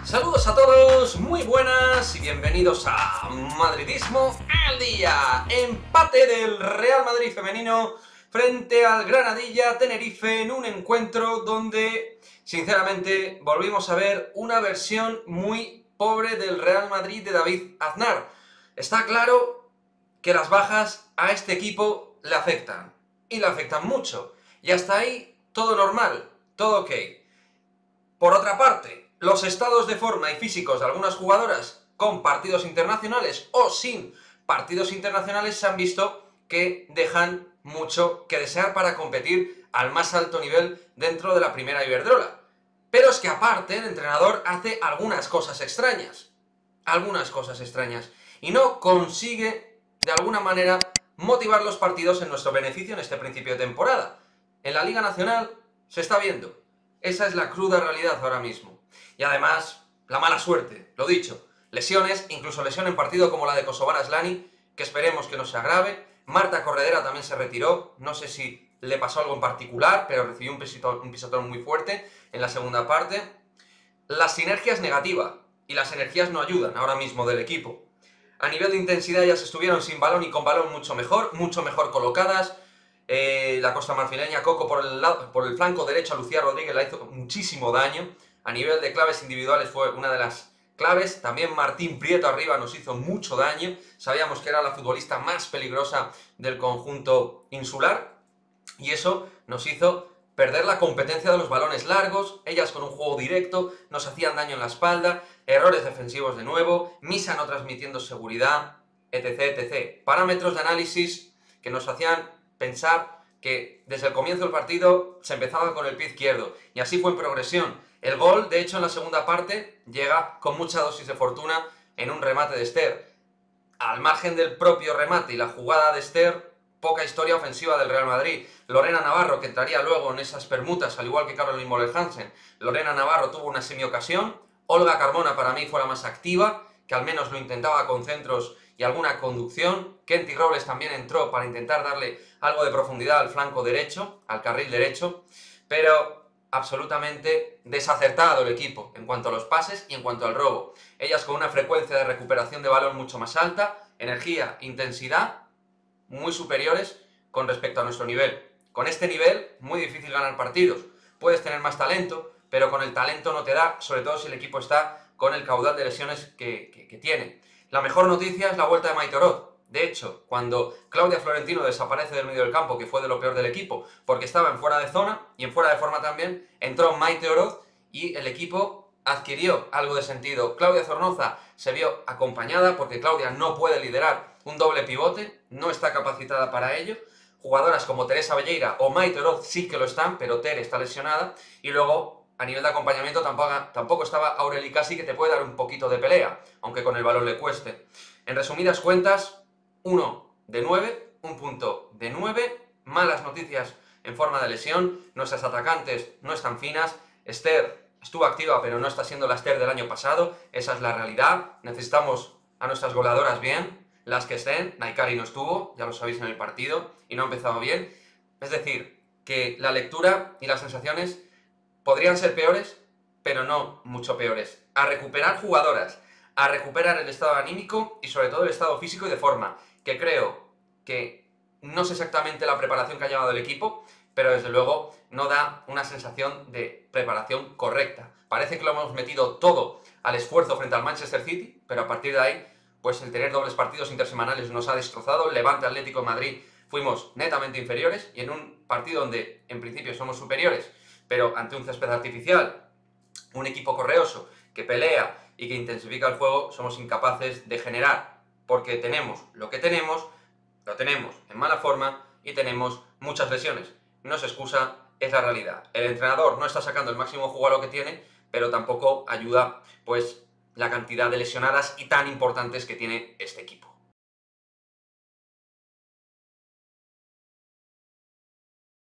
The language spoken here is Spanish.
Saludos a todos, muy buenas y bienvenidos a Madridismo al Día. Empate del Real Madrid femenino frente al Granadilla Tenerife en un encuentro donde, sinceramente, volvimos a ver una versión muy pobre del Real Madrid de David Aznar. Está claro que las bajas a este equipo le afectan, y le afectan mucho, y hasta ahí todo normal, todo ok. Por otra parte, los estados de forma y físicos de algunas jugadoras con partidos internacionales o sin partidos internacionales se han visto que dejan mucho que desear para competir al más alto nivel dentro de la primera Iberdrola. Pero es que aparte el entrenador hace algunas cosas extrañas, y no consigue de alguna manera motivar los partidos en nuestro beneficio en este principio de temporada. En la Liga Nacional se está viendo. Esa es la cruda realidad ahora mismo. Y además, la mala suerte, lo dicho, lesiones, incluso lesión en partido como la de Kosovare Asllani, que esperemos que no se agrave. Marta Corredera también se retiró, no sé si le pasó algo en particular, pero recibió un pisotón muy fuerte en la segunda parte. La sinergia es negativa, y las energías no ayudan ahora mismo del equipo. A nivel de intensidad ellas estuvieron sin balón y con balón mucho mejor colocadas. La costa marfileña, Coco por el flanco derecho a Lucía Rodríguez le hizo muchísimo daño. A nivel de claves individuales fue una de las claves. También Martín Prieto arriba nos hizo mucho daño. Sabíamos que era la futbolista más peligrosa del conjunto insular. Y eso nos hizo perder la competencia de los balones largos. Ellas con un juego directo nos hacían daño en la espalda. Errores defensivos de nuevo. Misa no transmitiendo seguridad, etc, etc. Parámetros de análisis que nos hacían pensar que desde el comienzo del partido se empezaba con el pie izquierdo. Y así fue en progresión. El gol, de hecho, en la segunda parte, llega con mucha dosis de fortuna en un remate de Esther. Al margen del propio remate y la jugada de Esther, poca historia ofensiva del Real Madrid. Lorena Navarro, que entraría luego en esas permutas, al igual que Caroline Moller-Hansen. Lorena Navarro tuvo una semi-ocasión. Olga Carmona, para mí, fue la más activa, que al menos lo intentaba con centros y alguna conducción. Kenty Robles también entró para intentar darle algo de profundidad al flanco derecho, al carril derecho, pero absolutamente desacertado el equipo en cuanto a los pases y en cuanto al robo. Ellas con una frecuencia de recuperación de balón mucho más alta, energía, intensidad, muy superiores con respecto a nuestro nivel. Con este nivel, muy difícil ganar partidos. Puedes tener más talento, pero con el talento no te da, sobre todo si el equipo está con el caudal de lesiones que tiene. La mejor noticia es la vuelta de Maite Oroz. De hecho, cuando Claudia Florentino desaparece del medio del campo, que fue de lo peor del equipo, porque estaba en fuera de zona y en fuera de forma también, entró Maite Oroz y el equipo adquirió algo de sentido. Claudia Zornoza se vio acompañada porque Claudia no puede liderar un doble pivote, no está capacitada para ello. Jugadoras como Teresa Velleira o Maite Oroz sí que lo están, pero Tere está lesionada. Y luego, a nivel de acompañamiento, tampoco estaba Aureli Casi, que te puede dar un poquito de pelea, aunque con el balón le cueste. En resumidas cuentas, 1 de 9, un punto de 9, malas noticias en forma de lesión, nuestras atacantes no están finas, Esther estuvo activa pero no está siendo la Esther del año pasado, esa es la realidad, necesitamos a nuestras goleadoras bien, las que estén. Naikari no estuvo, ya lo sabéis, en el partido y no ha empezado bien, es decir, que la lectura y las sensaciones podrían ser peores, pero no mucho peores. A recuperar jugadoras, a recuperar el estado anímico y sobre todo el estado físico y de forma, que creo que no sé exactamente la preparación que ha llevado el equipo, pero desde luego no da una sensación de preparación correcta. Parece que lo hemos metido todo al esfuerzo frente al Manchester City, pero a partir de ahí, pues el tener dobles partidos intersemanales nos ha destrozado. Levante, Atlético de Madrid, fuimos netamente inferiores, y en un partido donde en principio somos superiores, pero ante un césped artificial, un equipo correoso que pelea y que intensifica el juego, somos incapaces de generar, porque tenemos lo que tenemos, lo tenemos en mala forma y tenemos muchas lesiones. No es excusa, es la realidad. El entrenador no está sacando el máximo jugo a lo que tiene, pero tampoco ayuda pues la cantidad de lesionadas y tan importantes que tiene este equipo.